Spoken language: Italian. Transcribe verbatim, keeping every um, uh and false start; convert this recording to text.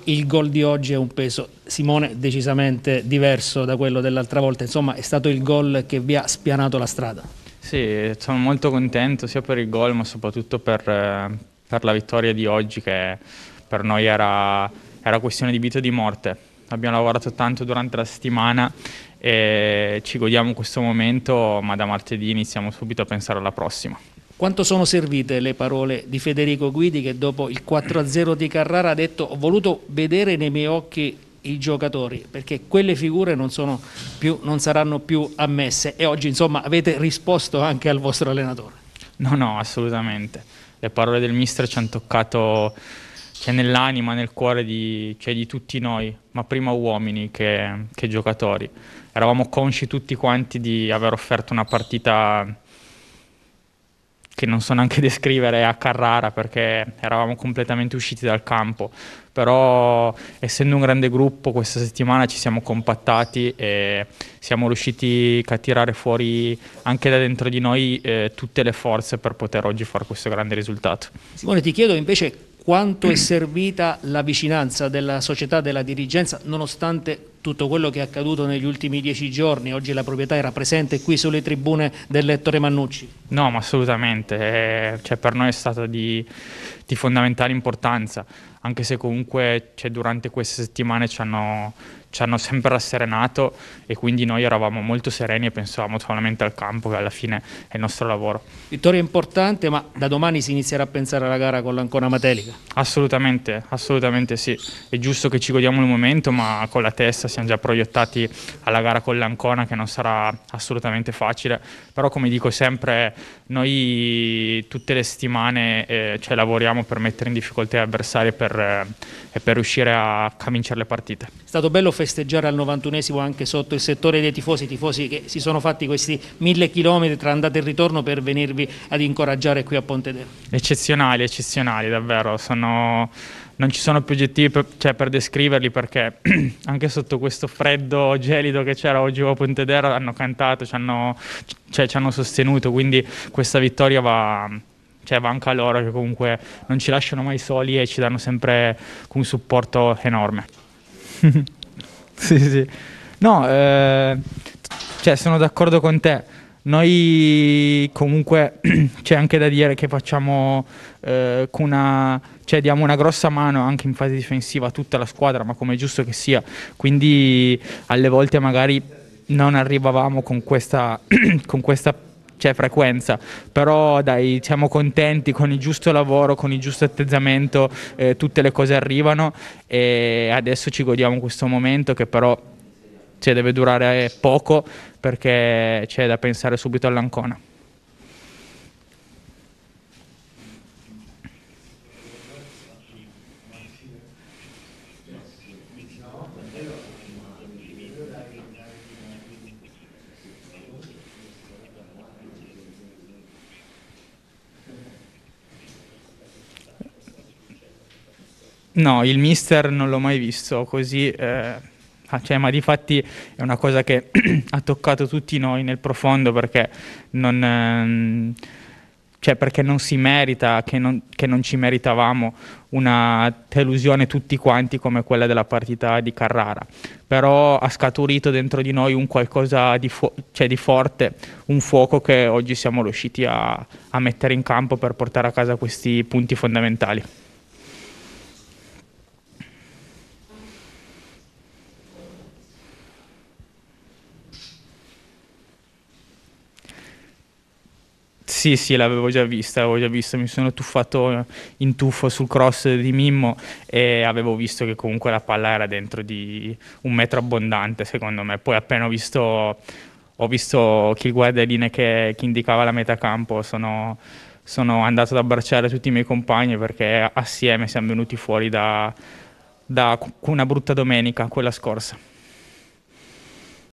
il gol di oggi è un peso, Simone, decisamente diverso da quello dell'altra volta, insomma è stato il gol che vi ha spianato la strada. Sì, sono molto contento sia per il gol ma soprattutto per, eh, per la vittoria di oggi, che per noi era, era questione di vita o di morte. Abbiamo lavorato tanto durante la settimana e ci godiamo questo momento, ma da martedì iniziamo subito a pensare alla prossima. Quanto sono servite le parole di Federico Guidi, che dopo il quattro a zero di Carrara ha detto: ho voluto vedere nei miei occhi i giocatori perché quelle figure non, sono più, non saranno più ammesse, e oggi insomma avete risposto anche al vostro allenatore? No, no, assolutamente. Le parole del mister ci hanno toccato, cioè, nell'anima, nel cuore di, cioè, di tutti noi, ma prima uomini che, che giocatori. Eravamo consci tutti quanti di aver offerto una partita che non so neanche descrivere a Carrara, perché eravamo completamente usciti dal campo, però essendo un grande gruppo questa settimana ci siamo compattati e siamo riusciti a tirare fuori anche da dentro di noi eh, tutte le forze per poter oggi fare questo grande risultato. Simone, ti chiedo invece quanto è servita la vicinanza della società, della dirigenza, nonostante tutto quello che è accaduto negli ultimi dieci giorni. Oggi la proprietà era presente qui sulle tribune dell'Ettore Mannucci. No, ma assolutamente, eh, cioè, per noi è stata di, di fondamentale importanza, anche se comunque cioè, durante queste settimane ci hanno, ci hanno sempre rasserenato e quindi noi eravamo molto sereni e pensavamo solamente al campo, che alla fine è il nostro lavoro. Vittoria importante, ma da domani si inizierà a pensare alla gara con l'Ancona Matelica. Assolutamente, assolutamente sì, è giusto che ci godiamo il momento, ma con la testa siamo già proiettati alla gara con l'Ancona, che non sarà assolutamente facile, però come dico sempre noi tutte le settimane eh, cioè, lavoriamo per mettere in difficoltà gli avversari per, eh, e per riuscire a, a vincere le partite. È stato bello festeggiare al novantunesimo anche sotto il settore dei tifosi, tifosi che si sono fatti questi mille chilometri tra andata e ritorno per venirvi ad incoraggiare qui a Pontedera. Eccezionali, eccezionali, davvero, sono... non ci sono più aggettivi per, cioè, per descriverli, perché anche sotto questo freddo gelido che c'era oggi a Pontedera hanno cantato, ci hanno, cioè, ci hanno sostenuto, quindi questa vittoria va, cioè, va anche a loro, che comunque non ci lasciano mai soli e ci danno sempre un supporto enorme. Sì, sì. No, eh, cioè, sono d'accordo con te. Noi comunque c'è anche da dire che facciamo eh, una, cioè diamo una grossa mano anche in fase difensiva a tutta la squadra, ma come è giusto che sia, quindi alle volte magari non arrivavamo con questa, con questa cioè, frequenza, però dai, siamo contenti, con il giusto lavoro, con il giusto atteggiamento eh, tutte le cose arrivano e adesso ci godiamo questo momento che però cioè, deve durare poco, perché c'è da pensare subito all'Ancona. No, il mister non l'ho mai visto così, eh, ah, cioè, ma difatti è una cosa che ha toccato tutti noi nel profondo, perché non, ehm, cioè perché non si merita, che non, che non ci meritavamo una delusione tutti quanti come quella della partita di Carrara, però ha scaturito dentro di noi un qualcosa di, cioè di forte, un fuoco che oggi siamo riusciti a, a mettere in campo per portare a casa questi punti fondamentali. Sì, sì, l'avevo già vista, l'avevo già vista, mi sono tuffato in tuffo sul cross di Mimmo e avevo visto che comunque la palla era dentro di un metro abbondante, secondo me. Poi appena ho visto, ho visto che il guardalinee che, che indicava la metacampo, sono, sono andato ad abbracciare tutti i miei compagni, perché assieme siamo venuti fuori da, da una brutta domenica, quella scorsa.